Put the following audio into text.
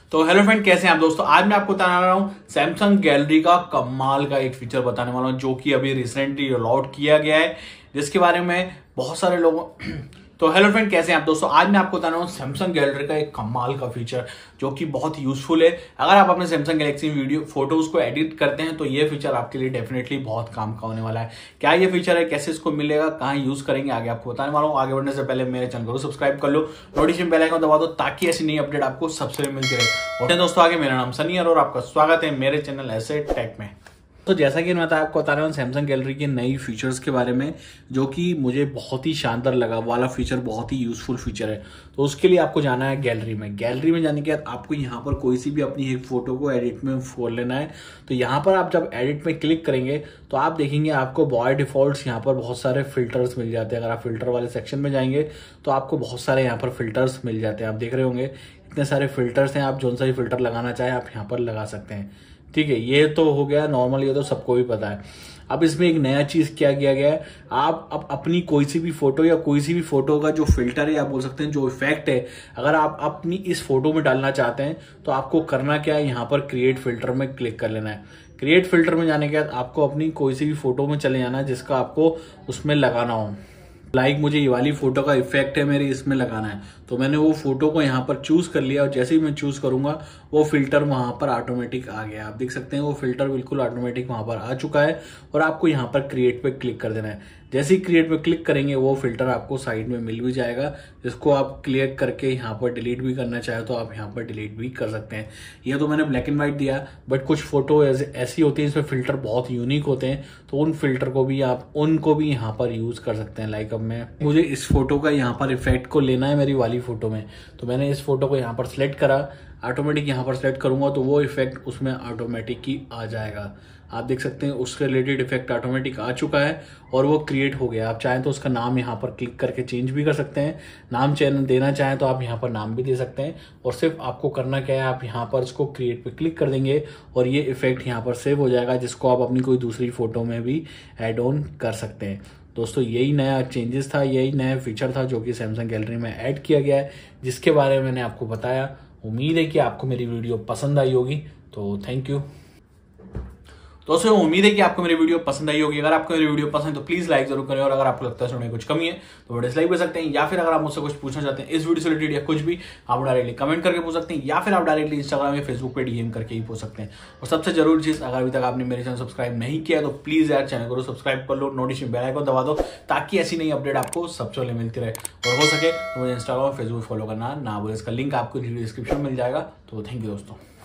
तो hello friend, कैसे हैं आप दोस्तों। आज मैं आपको बताने वाला हूँ सैमसंग गैलरी का कमाल का एक फीचर बताने वाला हूँ जो कि अभी रिसेंटली रोल आउट किया गया है, जिसके बारे में बहुत सारे लोगों तो हेलो फ्रेंड, कैसे हैं आप दोस्तों। आज मैं आपको बताना हूँ सैमसंग गैलरी का एक कमाल का फीचर जो कि बहुत यूजफुल है। अगर आप अपने सैमसंग गैलेक्सी वीडियो फोटोज को एडिट करते हैं तो ये फीचर आपके लिए डेफिनेटली बहुत काम का होने वाला है। क्या ये फीचर है, कैसे इसको मिलेगा, कहाँ यूज करेंगे, आगे आपको बताने वाला हूँ। आगे बढ़ने से पहले मेरे चैनल को सब्सक्राइब कर लो, नोटिफिकेशन बेल आइकन दबा दो ताकि ऐसी नई अपडेट आपको सबसे पहले मिलती रहे। और दोस्तों, आगे मेरा नाम सनी है और आपका स्वागत है मेरे चैनल ऐसे टेक में। तो जैसा कि मैं आपको बता रहा हूँ सैमसंग गैलरी के नई फीचर्स के बारे में, जो कि मुझे बहुत ही शानदार लगा। वाला फीचर बहुत ही यूजफुल फीचर है। तो उसके लिए आपको जाना है गैलरी में। गैलरी में जाने के बाद आपको यहाँ पर कोई सी भी अपनी एक फोटो को एडिट में खोल लेना है। तो यहाँ पर आप जब एडिट में क्लिक करेंगे तो आप देखेंगे आपको बाय डिफॉल्ट यहाँ पर बहुत सारे फिल्टर्स मिल जाते हैं। अगर आप फिल्टर वाले सेक्शन में जाएंगे तो आपको बहुत सारे यहाँ पर फिल्टर्स मिल जाते हैं। आप देख रहे होंगे इतने सारे फिल्टर्स हैं। आप जो सा भी फिल्टर लगाना चाहें आप यहाँ पर लगा सकते हैं। ठीक है, ये तो हो गया नॉर्मल, ये तो सबको भी पता है। अब इसमें एक नया चीज क्या किया गया है, आप अब अपनी कोई सी भी फोटो या कोई सी भी फोटो का जो फिल्टर है या बोल सकते हैं जो इफेक्ट है, अगर आप अपनी इस फोटो में डालना चाहते हैं तो आपको करना क्या है, यहाँ पर क्रिएट फिल्टर में क्लिक कर लेना है। क्रिएट फिल्टर में जाने के बाद आपको अपनी कोई सी भी फोटो में चले जाना है जिसका आपको उसमें लगाना हो। लाइक मुझे ये वाली फोटो का इफेक्ट है मेरे इसमें लगाना है, तो मैंने वो फोटो को यहाँ पर चूज कर लिया और जैसे ही मैं चूज करूंगा वो फिल्टर वहां पर ऑटोमेटिक आ गया। आप देख सकते हैं वो फिल्टर बिल्कुल ऑटोमेटिक वहां पर आ चुका है और आपको यहाँ पर क्रिएट पे क्लिक कर देना है। जैसे ही क्रिएट पे क्लिक करेंगे वो फिल्टर आपको साइड में मिल भी जाएगा, जिसको आप क्लियर करके यहाँ पर डिलीट भी करना चाहे तो आप यहाँ पर डिलीट भी कर सकते हैं। ये तो मैंने ब्लैक एंड व्हाइट दिया, बट कुछ फोटो ऐसी होती है इसमें फिल्टर बहुत यूनिक होते हैं, तो उन फिल्टर को भी आप उनको भी यहाँ पर यूज कर सकते हैं। लाइक अब मुझे इस फोटो का यहाँ पर इफेक्ट को लेना है मेरी वाली फोटो में, तो मैंने इस फोटो को यहाँ पर सिलेक्ट करा। ऑटोमेटिक यहाँ पर सिलेक्ट करूंगा तो वो इफेक्ट उसमें ऑटोमेटिक ही आ जाएगा। आप देख सकते हैं उसके रिलेटेड इफेक्ट ऑटोमेटिक आ चुका है और वो क्रिएट हो गया। आप चाहें तो उसका नाम यहाँ पर क्लिक करके चेंज भी कर सकते हैं। नाम देना चाहें तो आप यहाँ पर नाम भी दे सकते हैं। और सिर्फ आपको करना क्या है, आप यहाँ पर इसको क्रिएट पे क्लिक कर देंगे और ये इफेक्ट यहाँ पर सेव हो जाएगा, जिसको आप अपनी कोई दूसरी फोटो में भी एड ऑन कर सकते हैं। दोस्तों, यही नया चेंजेस था, यही नया फीचर था जो कि सैमसंग गैलरी में ऐड किया गया है, जिसके बारे में मैंने आपको बताया। उम्मीद है कि आपको मेरी वीडियो पसंद आई होगी, तो थैंक यू दोस्तों। उम्मीद है कि आपको मेरी वीडियो पसंद आई होगी। अगर आपको मेरी वीडियो पसंद है तो प्लीज लाइक जरूर करें, और अगर आपको लगता है उसमें कुछ कमी है तो वो डिसलाइक कर सकते हैं, या फिर अगर आप मुझसे कुछ पूछना चाहते हैं इस वीडियो से रिलेटेड या कुछ भी, आप डायरेक्टली कमेंट करके पूछ सकते हैं, या फिर आप डायरेक्टली इंस्टाग्राम या फेसबुक पे डीएम करके ही पूछ सकते हैं। और सबसे जरूरी चीज, अगर अभी तक आपने मेरे चैनल सब्सक्राइब नहीं किया तो प्लीज यार चैनल को सब्सक्राइब कर लो, नोटिफिकेशन बेल आइकन दबा दो ताकि ऐसी नई अपडेट आपको सबसे पहले मिलती रहे। और हो सके तो मुझे इंस्टाग्राम फेसबुक फॉलो करना ना भूलें। इसका लिंक आपको डिस्क्रिप्शन में मिल जाएगा। तो थैंक यू दोस्तों।